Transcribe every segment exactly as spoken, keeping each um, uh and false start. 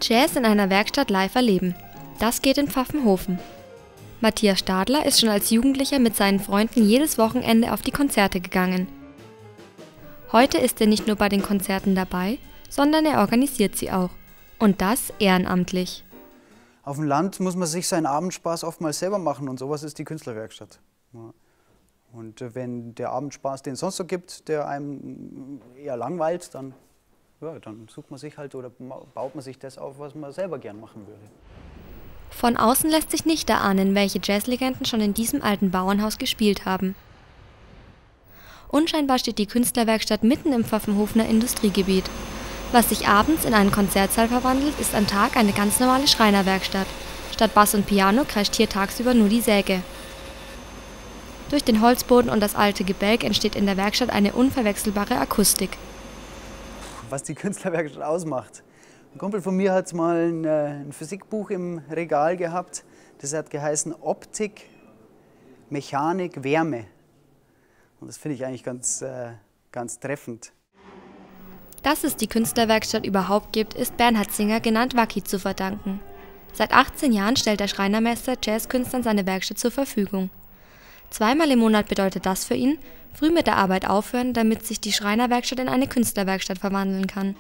Jazz in einer Werkstatt live erleben. Das geht in Pfaffenhofen. Matthias Stadler ist schon als Jugendlicher mit seinen Freunden jedes Wochenende auf die Konzerte gegangen. Heute ist er nicht nur bei den Konzerten dabei, sondern er organisiert sie auch. Und das ehrenamtlich. Auf dem Land muss man sich seinen Abendspaß oftmals selber machen und sowas ist die Künstlerwerkstatt. Und wenn der Abendspaß, den es sonst so gibt, der einem eher langweilt, dann, ja, dann sucht man sich halt oder baut man sich das auf, was man selber gern machen würde. Von außen lässt sich nicht erahnen, welche Jazzlegenden schon in diesem alten Bauernhaus gespielt haben. Unscheinbar steht die Künstlerwerkstatt mitten im Pfaffenhofener Industriegebiet. Was sich abends in einen Konzertsaal verwandelt, ist am Tag eine ganz normale Schreinerwerkstatt. Statt Bass und Piano kreischt hier tagsüber nur die Säge. Durch den Holzboden und das alte Gebälk entsteht in der Werkstatt eine unverwechselbare Akustik. Was die Künstlerwerkstatt ausmacht. Ein Kumpel von mir hat mal ein, ein Physikbuch im Regal gehabt. Das hat geheißen Optik, Mechanik, Wärme. Und das finde ich eigentlich ganz, äh, ganz treffend. Dass es die Künstlerwerkstatt überhaupt gibt, ist Bernhard Singer, genannt Wacki, zu verdanken. Seit achtzehn Jahren stellt der Schreinermeister Jazzkünstlern seine Werkstatt zur Verfügung. Zweimal im Monat bedeutet das für ihn, früh mit der Arbeit aufhören, damit sich die Schreinerwerkstatt in eine Künstlerwerkstatt verwandeln kann.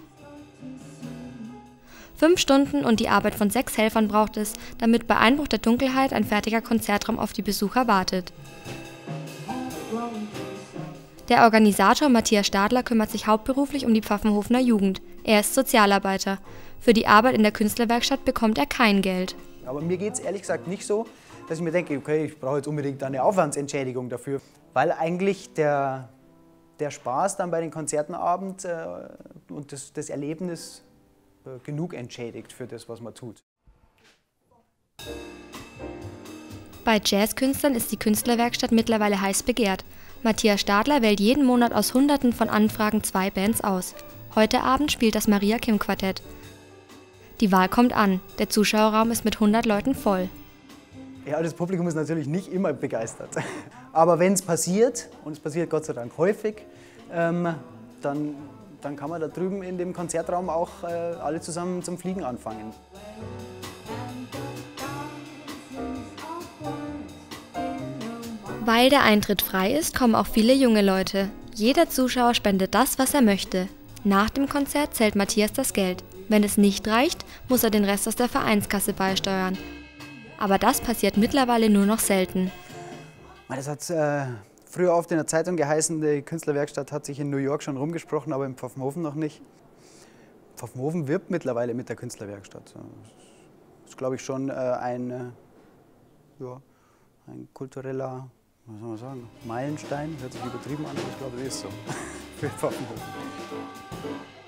Fünf Stunden und die Arbeit von sechs Helfern braucht es, damit bei Einbruch der Dunkelheit ein fertiger Konzertraum auf die Besucher wartet. Der Organisator Matthias Stadler kümmert sich hauptberuflich um die Pfaffenhofener Jugend. Er ist Sozialarbeiter. Für die Arbeit in der Künstlerwerkstatt bekommt er kein Geld. Aber mir geht es ehrlich gesagt nicht so, dass ich mir denke, okay, ich brauche jetzt unbedingt eine Aufwandsentschädigung dafür. Weil eigentlich der, der Spaß dann bei den Konzertenabend äh, und das, das Erlebnis äh, genug entschädigt für das, was man tut. Bei Jazzkünstlern ist die Künstlerwerkstatt mittlerweile heiß begehrt. Matthias Stadler wählt jeden Monat aus Hunderten von Anfragen zwei Bands aus. Heute Abend spielt das Maria Kim Quartett. Die Wahl kommt an. Der Zuschauerraum ist mit hundert Leuten voll. Ja, das Publikum ist natürlich nicht immer begeistert. Aber wenn es passiert, und es passiert Gott sei Dank häufig, ähm, dann, dann kann man da drüben in dem Konzertraum auch äh, alle zusammen zum Fliegen anfangen. Weil der Eintritt frei ist, kommen auch viele junge Leute. Jeder Zuschauer spendet das, was er möchte. Nach dem Konzert zählt Matthias das Geld. Wenn es nicht reicht, muss er den Rest aus der Vereinskasse beisteuern. Aber das passiert mittlerweile nur noch selten. Das hat äh, früher oft in der Zeitung geheißen, die Künstlerwerkstatt hat sich in New York schon rumgesprochen, aber in Pfaffenhofen noch nicht. Pfaffenhofen wirbt mittlerweile mit der Künstlerwerkstatt. Das ist, glaube ich, schon äh, ein, äh, ja, ein kultureller, was soll man sagen, Meilenstein. Hört sich übertrieben an, aber ich glaube, das ist so für Pfaffenhofen.